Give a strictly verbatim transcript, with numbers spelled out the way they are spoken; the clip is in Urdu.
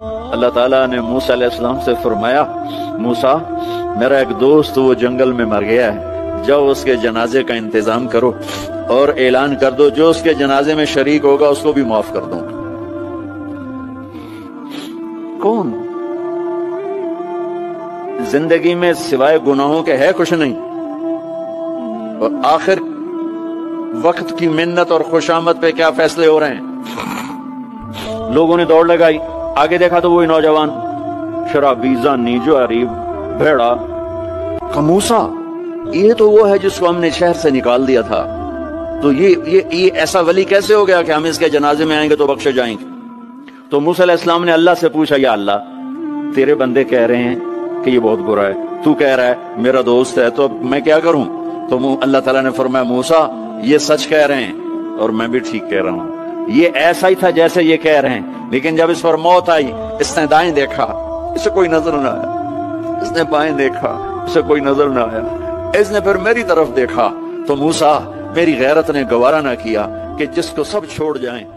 اللہ تعالیٰ نے موسیٰ علیہ السلام سے فرمایا موسیٰ میرا ایک دوست وہ جنگل میں مر گیا ہے، جاؤ اس کے جنازے کا انتظام کرو اور اعلان کر دو جو اس کے جنازے میں شریک ہوگا اس کو بھی معاف کر دوں۔ کون زندگی میں سوائے گناہوں کے ہے کچھ نہیں، اور آخر وقت کی منت اور خوشامد پہ کیا فیصلے ہو رہے ہیں۔ لوگوں نے دوڑ لگائی، آگے دیکھا تو وہی نوجوان شرابی، زانی، جواری، بھیڑا۔ موسیٰ یہ تو وہ ہے جس کو ہم نے شہر سے نکال دیا تھا، تو یہ یہ یہ ایسا ولی کیسے ہو گیا کہ ہم اس کے جنازے میں آئیں گے تو بخشے جائیں گے؟ تو موسیٰ علیہ السلام نے اللہ سے پوچھا یا اللہ تیرے بندے کہہ رہے ہیں کہ یہ بہت برا ہے، تو کہہ رہا ہے میرا دوست ہے، تو اب میں کیا کروں؟ تو اللہ تعالیٰ نے فرمایا موسیٰ یہ سچ کہہ رہے ہیں اور میں بھی ٹھیک کہہ رہا ہوں، یہ ایسا ہی تھا جیسے یہ کہہ رہے ہیں، لیکن جب اس پر موت آئی اس نے دائیں دیکھا، اسے کوئی نظر نہ آیا، اس نے بائیں دیکھا، اسے کوئی نظر نہ آیا، اس نے پھر میری طرف دیکھا، تو موسیٰ میری غیرت نے گوارا نہ کیا کہ جس کو سب چھوڑ جائیں